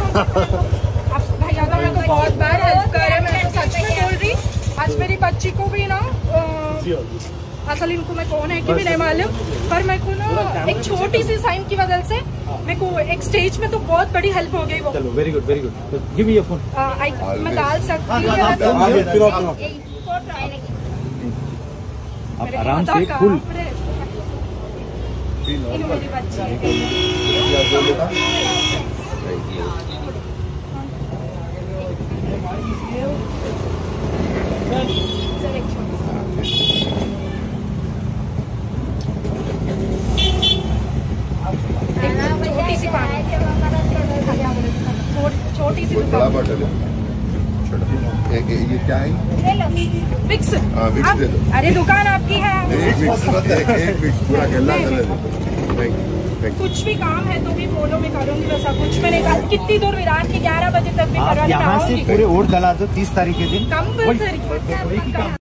भैया तो मेरे को बहुत बार हेल्प करे, मैं तो सच में बोल रही। आज मेरी बच्ची को भी ना असल इनको मैं कौन है कि भी नहीं मालूम, पर मेरे को ना एक छोटी सी साइन की वजह से मेरे को एक स्टेज में तो बहुत बड़ी हेल्प हो गई वो। चलो very good very good. Give me your phone. मैं डाल सकती हूँ आराम से फुल। मेरी बच्ची छोटी सी बड़ा बॉटल है। ये क्या है? विक्स। विक्स दे दो। अरे दुकान आपकी है। एक विक्स पूरा गला दे। कुछ भी काम है तो भी बोलो, मैं करूँगी वैसा कुछ। मैंने कल कितनी दूर रात के 11 बजे तक भी यहाँ से पूरे वोट डला दो 30 तारीख के दिन। कंपल्सरी।